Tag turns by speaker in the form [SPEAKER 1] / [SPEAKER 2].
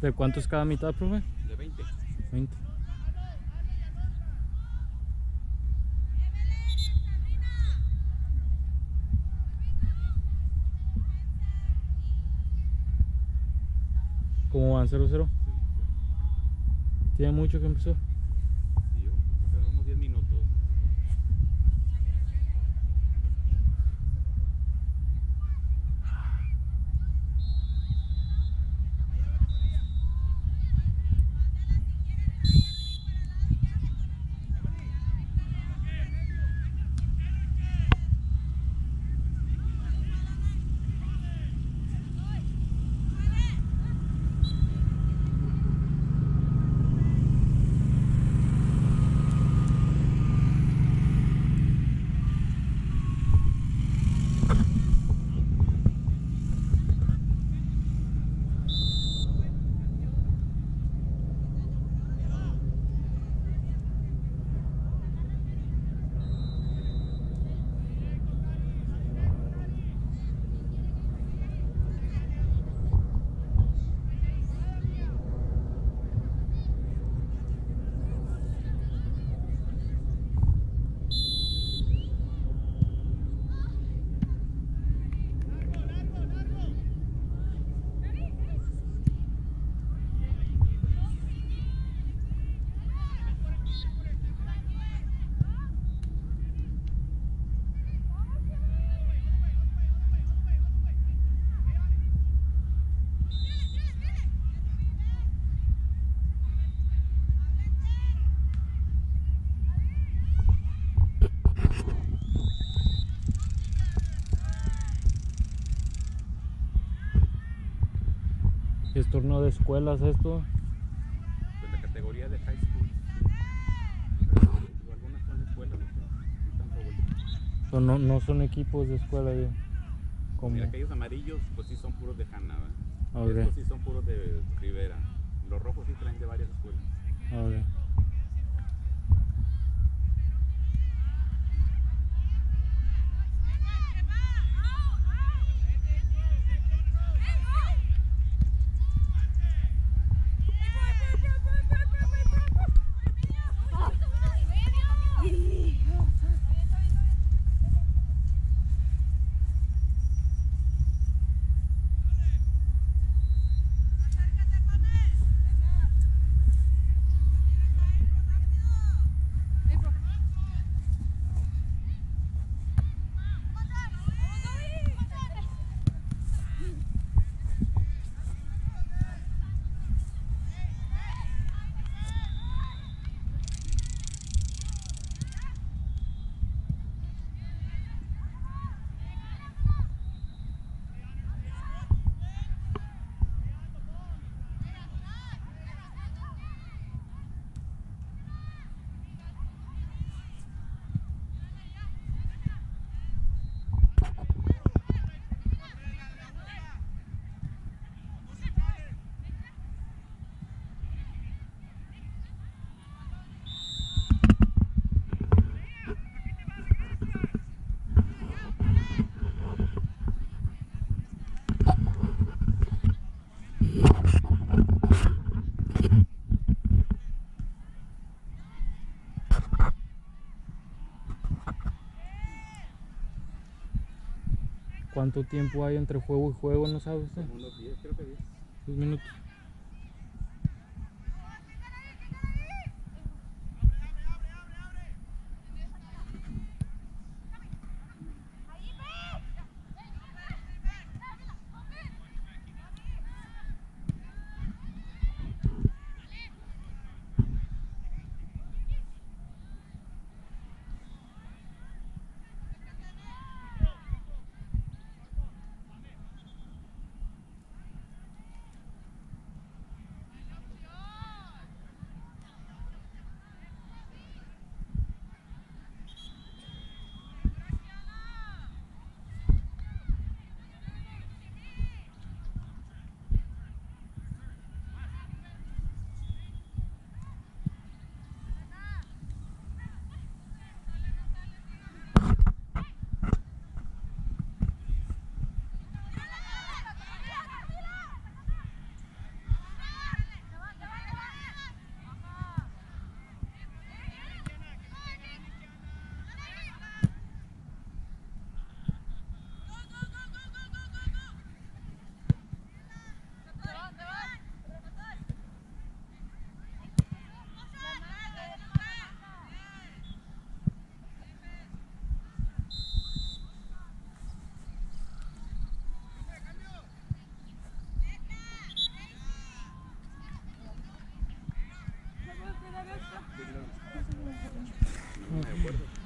[SPEAKER 1] ¿De cuánto es cada mitad, profe?
[SPEAKER 2] De 20.
[SPEAKER 1] 20. ¿Cómo van? 0-0. ¿Tiene mucho que empezó?
[SPEAKER 2] Sí, unos 10 minutos.
[SPEAKER 1] ¿Es torneo de escuelas esto?
[SPEAKER 2] Pues la categoría de high school. Algunas son escuelas, no tanto vuelta.
[SPEAKER 1] No son equipos de escuela, yo.
[SPEAKER 2] Pues mira, aquellos amarillos, pues sí son puros de Hanna, ¿verdad?
[SPEAKER 1] Okay.
[SPEAKER 2] Estos sí son puros de Rivera. Los rojos sí traen de varias escuelas.
[SPEAKER 1] Okay. ¿Cuánto tiempo hay entre juego y juego, no sabe usted?
[SPEAKER 2] Como unos 10, creo que 10.
[SPEAKER 1] 10 minutos.
[SPEAKER 2] No me acuerdo.